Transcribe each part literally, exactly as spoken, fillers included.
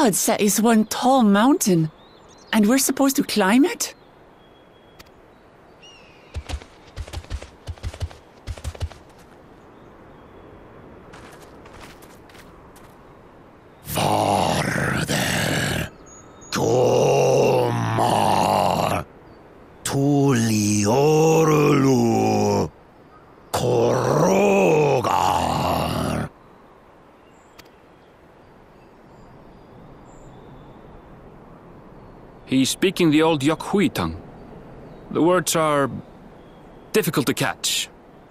gods, that is one tall mountain. And we're supposed to climb it? Farther. Tomar. Tuliorlu. Korogar. He's speaking the old Yokhui tongue. The words are difficult to catch.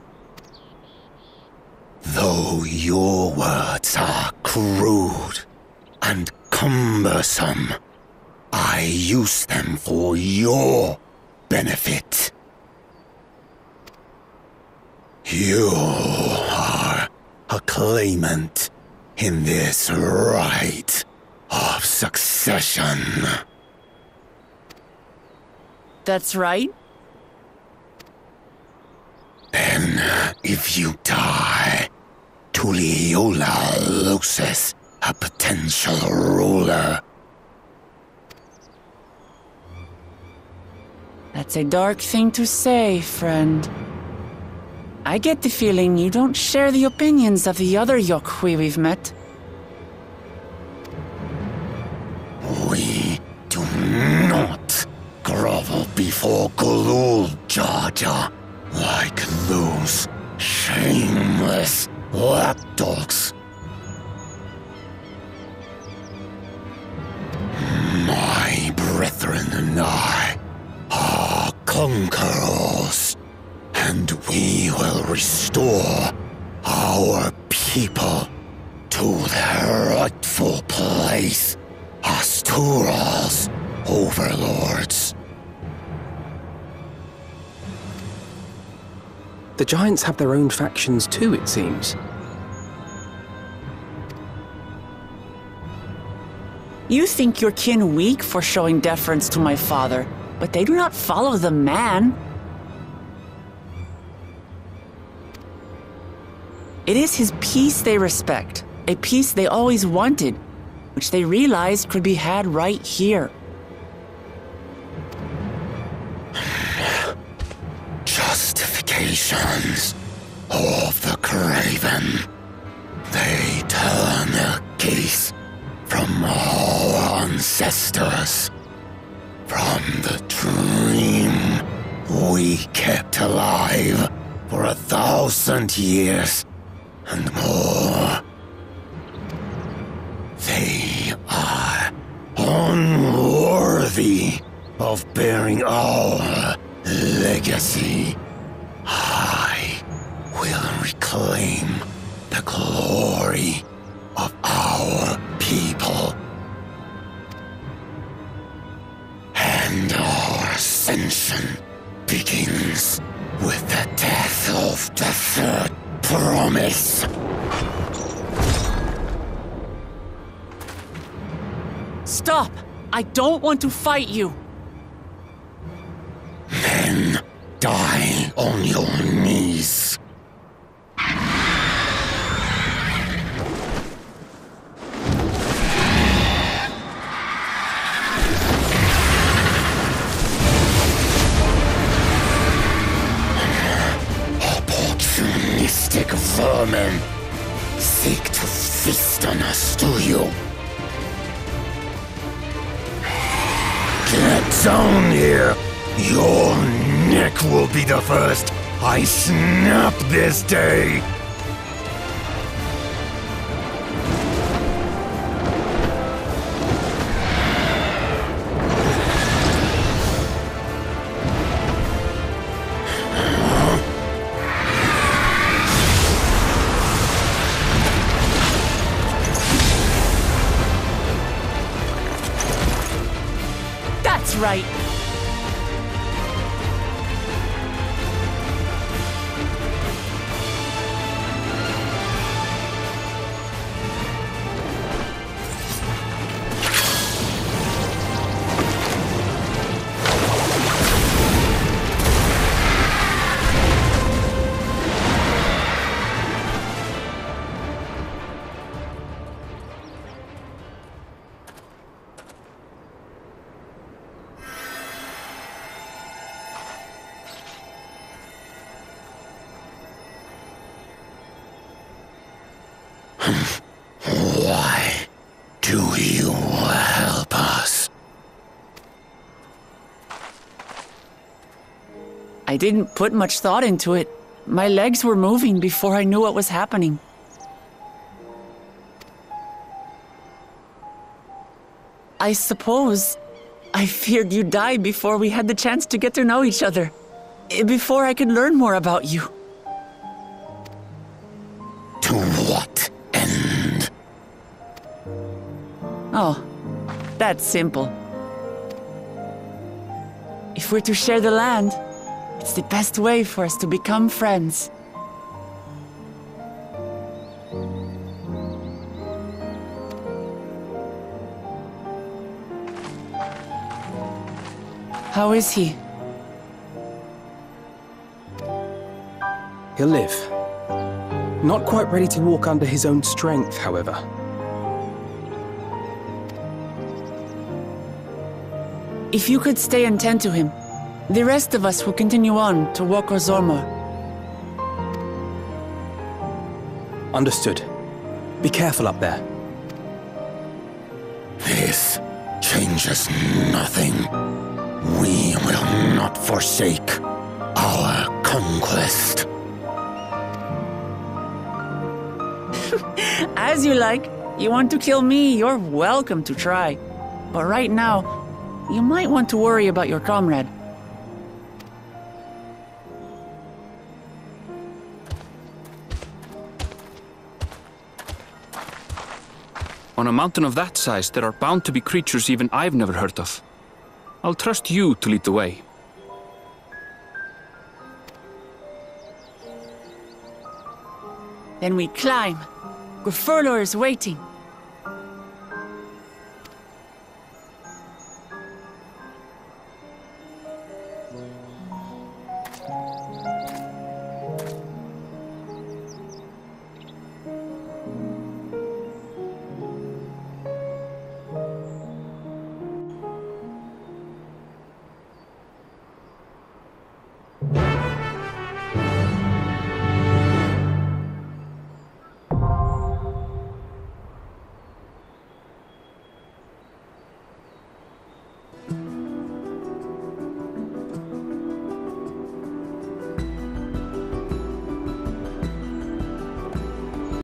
Though your words are crude and cumbersome, I use them for your benefit. You are a claimant in this right of succession. That's right. Then, if you die, Tuliyola loses a potential ruler. That's a dark thing to say, friend. I get the feeling you don't share the opinions of the other Yokhui we've met. We do not grovel before Gulul, Jar Jar, like those shameless lapdogs. My brethren and I are conquerors, and we will restore our people to their rightful place as Tural's overlords. The Giants have their own factions too, it seems. You think your kin weak for showing deference to my father, but they do not follow the man. It is his peace they respect, a peace they always wanted, which they realized could be had right here. Justifications of the craven. They turn their gaze from our ancestors, from the dream we kept alive for a thousand years and more. They are unworthy of bearing our legacy. I will reclaim the glory of our people. And our ascension begins with the death of the third promise. Stop! I don't want to fight you! Then die on your knees. Opportunistic vermin seek to feast on us, do you? Get down here! Your neck will be the first I snap this day! That's right! Why do you help us? I didn't put much thought into it. My legs were moving before I knew what was happening. I suppose I feared you'd die before we had the chance to get to know each other. Before I could learn more about you. To what end? Oh, that's simple. If we're to share the land, it's the best way for us to become friends. How is he? He'll live. Not quite ready to walk under his own strength, however. If you could stay and tend to him, the rest of us will continue on to Wok Ozormor. Understood. Be careful up there. This changes nothing. We will not forsake our conquest. As you like. You want to kill me, you're welcome to try. But right now, you might want to worry about your comrade. On a mountain of that size, there are bound to be creatures even I've never heard of. I'll trust you to lead the way. Then we climb. Gurfurlor is waiting.